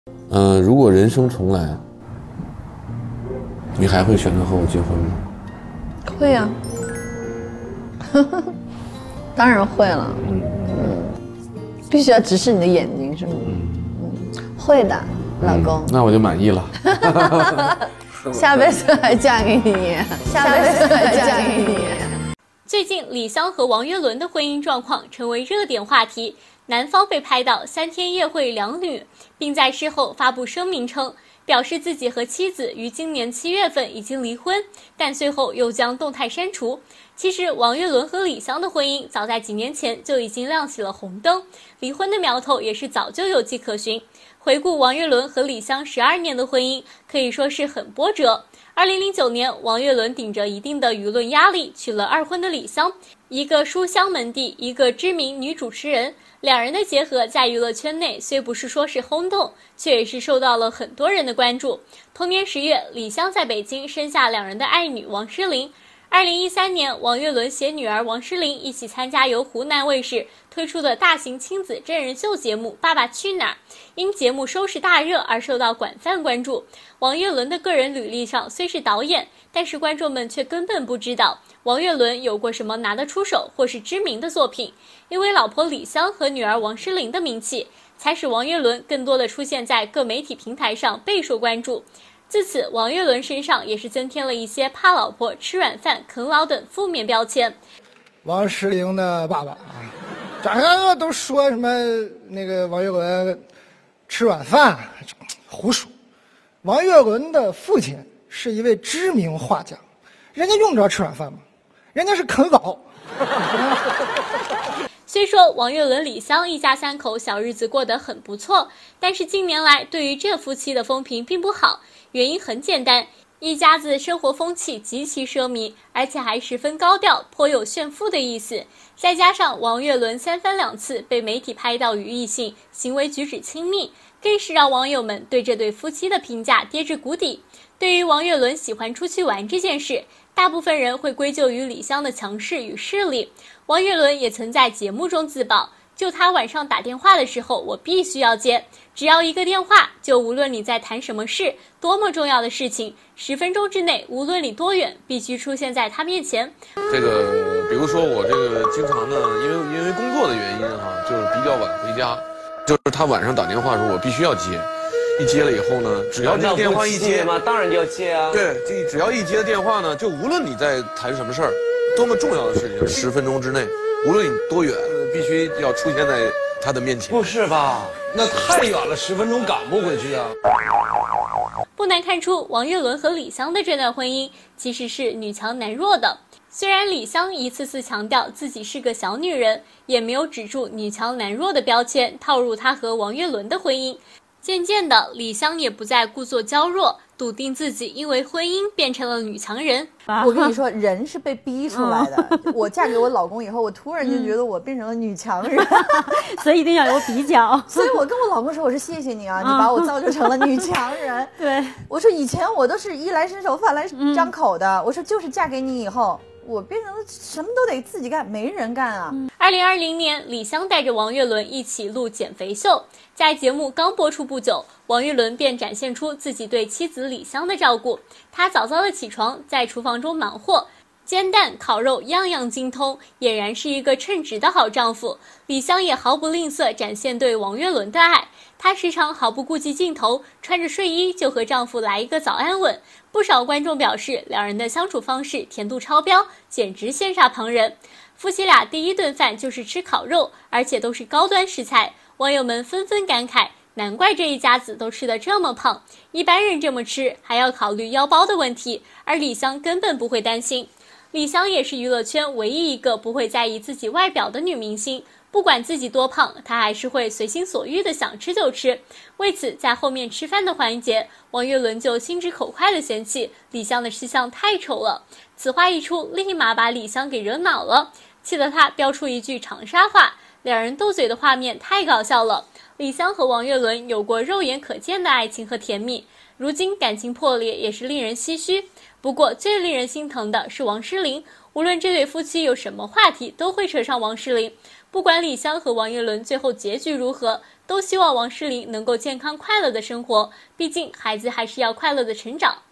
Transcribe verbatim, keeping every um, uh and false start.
嗯、呃，如果人生重来，你还会选择和我结婚吗？ 会呀、啊，当然会了。嗯嗯，必须要直视你的眼睛，是吗？嗯嗯，会的，老公。 嗯、那我就满意了。 下辈子还嫁给你，下辈子还嫁给你。 最近，李湘和王岳伦的婚姻状况成为热点话题。男方被拍到三天夜会两女，并在事后发布声明称，表示自己和妻子于今年七月份已经离婚，但随后又将动态删除。其实，王岳伦和李湘的婚姻早在几年前就已经亮起了红灯，离婚的苗头也是早就有迹可循。回顾王岳伦和李湘十二年的婚姻，可以说是很波折。二零零九年，王岳伦顶着一定的舆论压力娶了二婚的李湘，一个书香门第，一个知名女主持人。两人的结合在娱乐圈内虽不是说是轰动，却也是受到了很多人的关注。同年十月，李湘在北京生下两人的爱女王诗龄。二零一三年，王岳伦携女儿王诗龄一起参加由湖南卫视推出的大型亲子真人秀节目《爸爸去哪儿》，因节目收视大热而受到广泛关注。王岳伦的个人履历上虽是导演，但是观众们却根本不知道王岳伦有过什么拿得出手或是知名的作品。因为老婆李湘和女儿王诗龄的名气，才使王岳伦更多的出现在各媒体平台上备受关注。自此，王岳伦身上也是增添了一些怕老婆、吃软饭、啃老等负面标签。 王诗龄的爸爸啊，大家都说什么那个王岳伦吃软饭，胡说。王岳伦的父亲是一位知名画家，人家用着吃软饭吗？人家是啃老。 虽说王岳伦、李湘一家三口小日子过得很不错，但是近年来对于这夫妻的风评并不好。原因很简单，一家子生活风气极其奢靡，而且还十分高调，颇有炫富的意思。再加上王岳伦三番两次被媒体拍到与异性行为举止亲密，更是让网友们对这对夫妻的评价跌至谷底。对于王岳伦喜欢出去玩这件事，大部分人会归咎于李湘的强势与势力。王岳伦也曾在节目中自曝，就他晚上打电话的时候，我必须要接，只要一个电话，就无论你在谈什么事，多么重要的事情，十分钟之内，无论你多远，必须出现在他面前。 这个，比如说我这个经常呢，因为因为工作的原因哈，就是比较晚回家，就是他晚上打电话的时候，我必须要接。一接了以后呢，只要这个电话一接嘛，当然就要接啊。 对，这只要一接电话呢，就无论你在谈什么事儿，多么重要的事情，十分钟之内，无论你多远，必须要出现在他的面前。 不是吧？那太远了，十分钟赶不回去啊。 不难看出，王岳伦和李湘的这段婚姻其实是女强男弱的。虽然李湘一次次强调自己是个小女人，也没有止住女强男弱的标签套入她和王岳伦的婚姻。渐渐的，李湘也不再故作娇弱，笃定自己因为婚姻变成了女强人。 我跟你说，人是被逼出来的。嗯、我嫁给我老公以后，我突然就觉得我变成了女强人， 嗯、所以一定要有比较。 所以我跟我老公说，我说谢谢你啊，你把我造就成了女强人。 对， 我说以前我都是衣来伸手饭来张口的，嗯、我说就是嫁给你以后。我变成了什么都得自己干，没人干啊！ 二零二零年，李湘带着王岳伦一起录减肥秀，在节目刚播出不久，王岳伦便展现出自己对妻子李湘的照顾。他早早的起床，在厨房中忙活，煎蛋、烤肉样样精通，俨然是一个称职的好丈夫。李湘也毫不吝啬展现对王岳伦的爱，她时常毫不顾忌镜头，穿着睡衣就和丈夫来一个早安吻。不少观众表示，两人的相处方式甜度超标，简直羡煞旁人。夫妻俩第一顿饭就是吃烤肉，而且都是高端食材，网友们纷纷感慨，难怪这一家子都吃得这么胖，一般人这么吃还要考虑腰包的问题，而李湘根本不会担心。李湘也是娱乐圈唯一一个不会在意自己外表的女明星，不管自己多胖，她还是会随心所欲的想吃就吃。为此，在后面吃饭的环节，王岳伦就心直口快的嫌弃李湘的吃相太丑了。此话一出，立马把李湘给惹恼了，气得她飙出一句长沙话，两人斗嘴的画面太搞笑了。李湘和王岳伦有过肉眼可见的爱情和甜蜜，如今感情破裂也是令人唏嘘。不过最令人心疼的是王诗龄，无论这对夫妻有什么话题，都会扯上王诗龄。不管李湘和王岳伦最后结局如何， 都希望王诗龄能够健康快乐的生活，毕竟孩子还是要快乐的成长。